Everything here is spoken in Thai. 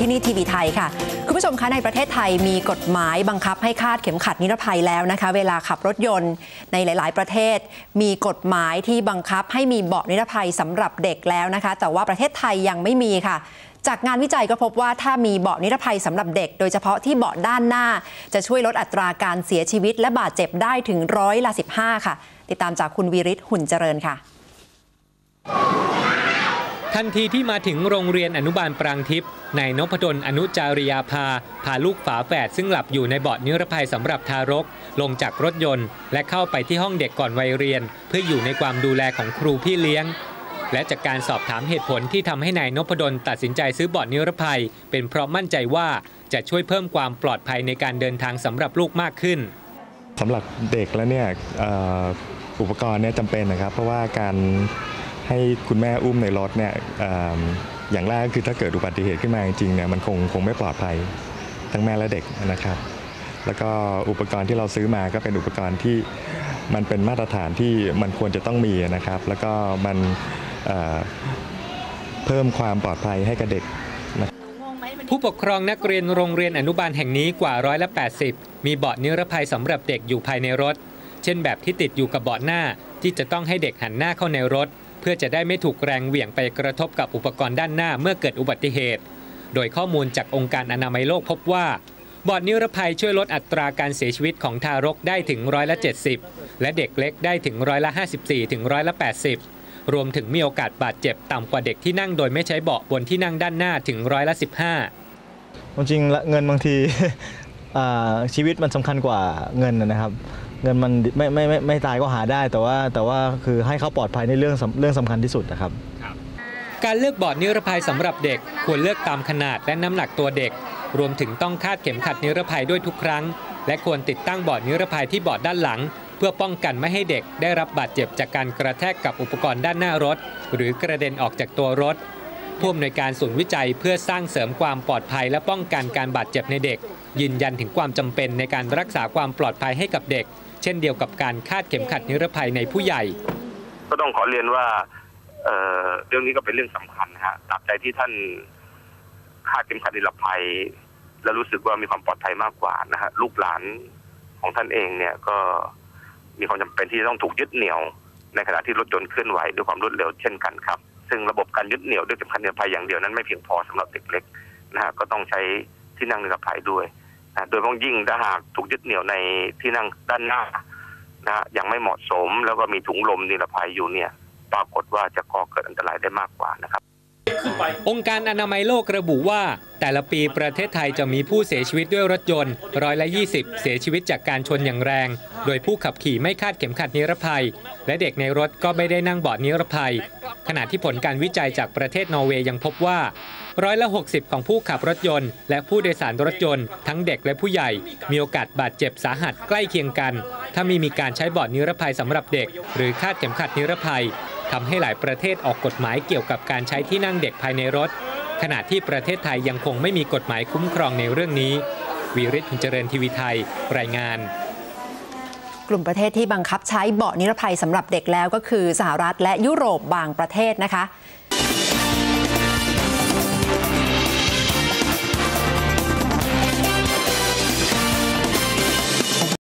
ที่นี่ทีวีไทยค่ะคุณผู้ชมคะในประเทศไทยมีกฎหมายบังคับให้คาดเข็มขัดนิรภัยแล้วนะคะเวลาขับรถยนต์ในหลายๆประเทศมีกฎหมายที่บังคับให้มีเบาะนิรภัยสำหรับเด็กแล้วนะคะแต่ว่าประเทศไทยยังไม่มีค่ะจากงานวิจัยก็พบว่าถ้ามีเบาะนิรภัยสำหรับเด็กโดยเฉพาะที่เบาะด้านหน้าจะช่วยลดอัตราการเสียชีวิตและบาดเจ็บได้ถึง15%ค่ะติดตามจากคุณวีริศ หุ่นเจริญค่ะทันทีที่มาถึงโรงเรียนอนุบาลปรางทิพย์นายนพดล อนุจาริยาภาพาลูกฝาแฝดซึ่งหลับอยู่ในเบาะนิรภัยสำหรับทารกลงจากรถยนต์และเข้าไปที่ห้องเด็กก่อนวัยเรียนเพื่ออยู่ในความดูแลของครูพี่เลี้ยงและจากการสอบถามเหตุผลที่ทำให้นายนพดลตัดสินใจซื้อเบาะนิรภัยเป็นเพราะมั่นใจว่าจะช่วยเพิ่มความปลอดภัยในการเดินทางสำหรับลูกมากขึ้นสำหรับเด็กแล้วเนี่ยอุปกรณ์เนี่ยจำเป็นนะครับเพราะว่าการให้คุณแม่อุ้มในรถเนี่ยอย่างแรกก็คือถ้าเกิดอุบัติเหตุขึ้นมาจริงๆเนี่ยมันคงไม่ปลอดภัยทั้งแม่และเด็กนะครับแล้วก็อุปกรณ์ที่เราซื้อมาก็เป็นอุปกรณ์ที่มันเป็นมาตรฐานที่มันควรจะต้องมีนะครับแล้วก็มันเพิ่มความปลอดภัยให้กับเด็กผู้ปกครองนักเรียนโรงเรียนอนุบาลแห่งนี้กว่า80%มีเบาะนิรภัยสำหรับเด็กอยู่ภายในรถเช่นแบบที่ติดอยู่กับเบาะหน้าที่จะต้องให้เด็กหันหน้าเข้าในรถเพื่อจะได้ไม่ถูกแรงเหวี่ยงไปกระทบกับอุปกรณ์ด้านหน้าเมื่อเกิดอุบัติเหตุโดยข้อมูลจากองค์การอนามัยโลกพบว่าเบาะนิรภัยช่วยลดอัตราการเสียชีวิตของทารกได้ถึง70%และเด็กเล็กได้ถึง54%ถึง80%รวมถึงมีโอกาสบาดเจ็บต่ำกว่าเด็กที่นั่งโดยไม่ใช้เบาะบนที่นั่งด้านหน้าถึง15% จริงๆเงินบางทีชีวิตมันสำคัญกว่าเงินนะครับเงินมันไม่ตายก็หาได้แต่ว่าคือให้เขาปลอดภัยในเรื่องสำคัญที่สุดนะครับการเลือกเบาะนิรภัยสำหรับเด็กควรเลือกตามขนาดและน้ำหนักตัวเด็กรวมถึงต้องคาดเข็มขัดนิรภัยด้วยทุกครั้งและควรติดตั้งเบาะนิรภัยที่เบาะด้านหลังเพื่อป้องกันไม่ให้เด็กได้รับบาดเจ็บจากการกระแทกกับอุปกรณ์ด้านหน้ารถหรือกระเด็นออกจากตัวรถผู้อำนวยการศูนย์วิจัยเพื่อสร้างเสริมความปลอดภัยและป้องกันการบาดเจ็บในเด็กยืนยันถึงความจำเป็นในการรักษาความปลอดภัยให้กับเด็กเช่นเดียวกับการคาดเข็มขัดนิรภัยในผู้ใหญ่ก็ต้องขอเรียนว่าเรื่องนี้ก็เป็นเรื่องสำคัญนะฮะตราบใดที่ท่านคาดเข็มขัดนิรภัยและรู้สึกว่ามีความปลอดภัยมากกว่านะฮะลูกหลานของท่านเองเนี่ยก็มีความจำเป็นที่จะต้องถูกยึดเหนี่ยวในขณะที่รถยนต์เคลื่อนไหวด้วยความรวดเร็วเช่นกันครับซึ่งระบบการยึดเหนี่ยวด้วยเข็มขัดนิรภัยอย่างเดียวนั้นไม่เพียงพอสำหรับเด็กเล็กนะฮะก็ต้องใช้ที่นั่งนิรภัยด้วยโดยเฉพาะยิ่งถ้าหากถูกยึดเหนี่ยวในที่นั่งด้านหน้านะยังไม่เหมาะสมแล้วก็มีถุงลมนิรภัยอยู่เนี่ยปรากฏว่าจะก่อเกิดอันตรายได้มากกว่านะครับองค์การอนามัยโลกระบุว่าแต่ละปีประเทศไทยจะมีผู้เสียชีวิตด้วยรถยนต์20%เสียชีวิตจากการชนอย่างแรงโดยผู้ขับขี่ไม่คาดเข็มขัดนิรภัยและเด็กในรถก็ไม่ได้นั่งเบาะนิรภัยขณะที่ผลการวิจัยจากประเทศนอร์เวย์ยังพบว่า60%ของผู้ขับรถยนต์และผู้โดยสารรถยนต์ทั้งเด็กและผู้ใหญ่มีโอกาสบาดเจ็บสาหัสใกล้เคียงกันถ้าไม่มีการใช้เบาะนิรภัยสำหรับเด็กหรือคาดเข็มขัดนิรภัยทำให้หลายประเทศออกกฎหมายเกี่ยวกับการใช้ที่นั่งเด็กภายในรถขณะที่ประเทศไทยยังคงไม่มีกฎหมายคุ้มครองในเรื่องนี้วีริศ หุ่นเจริญทีวีไทยรายงานกลุ่มประเทศที่บังคับใช้เบาะนิรภัยสำหรับเด็กแล้วก็คือสหรัฐและยุโรปบางประเทศนะคะ